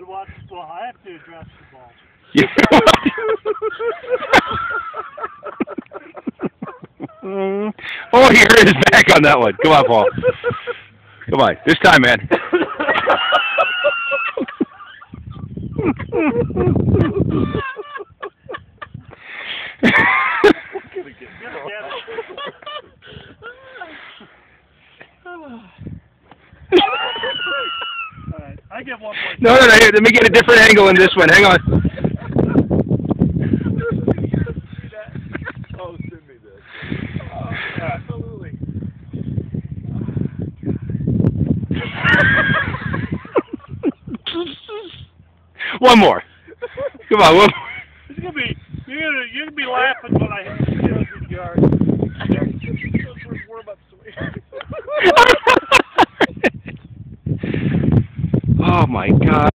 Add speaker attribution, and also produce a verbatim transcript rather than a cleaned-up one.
Speaker 1: watch, well, I have to address the ball.
Speaker 2: Oh, he hurt his back on that one. Come on, Paul. Come on. This time, man.
Speaker 1: Alright, I get one more.
Speaker 2: No, no, no. Here, let me get a different angle in this one. Hang on.
Speaker 3: Oh, send me this. Oh, absolutely.
Speaker 2: One more. Come on, one more.
Speaker 1: It's gonna be you're gonna you're gonna be laughing when I hit the yard. We're about to swing.
Speaker 2: Oh my God.